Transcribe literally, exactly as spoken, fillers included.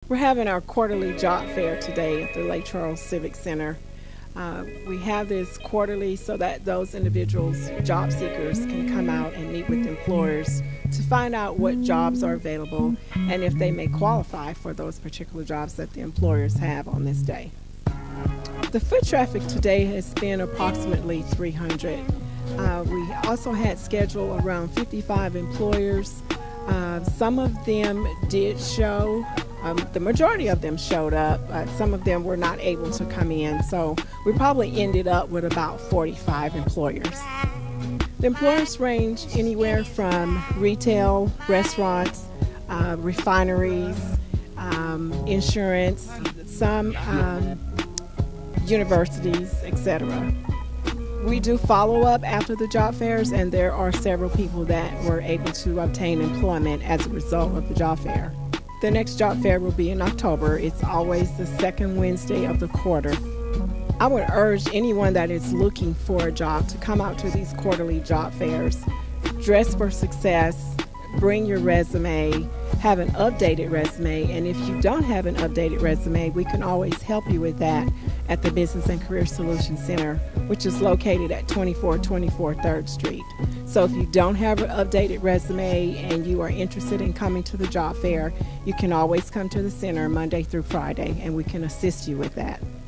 We're having our quarterly job fair today at the Lake Charles Civic Center. Uh, we have this quarterly so that those individuals, job seekers, can come out and meet with employers to find out what jobs are available and if they may qualify for those particular jobs that the employers have on this day. The foot traffic today has been approximately three hundred. Uh, we also had scheduled around fifty-five employers. Uh, some of them did show. Um, the majority of them showed up, but some of them were not able to come in, so we probably ended up with about forty-five employers. The employers range anywhere from retail, restaurants, uh, refineries, um, insurance, some um, universities, et cetera. We do follow up after the job fairs, and there are several people that were able to obtain employment as a result of the job fair. The next job fair will be in October. It's always the second Wednesday of the quarter. I would urge anyone that is looking for a job to come out to these quarterly job fairs. Dress for success, bring your resume, have an updated resume, and if you don't have an updated resume, we can always help you with that at the Business and Career Solutions Center, which is located at twenty-four twenty-four third Street. So if you don't have an updated resume and you are interested in coming to the job fair, you can always come to the center Monday through Friday, and we can assist you with that.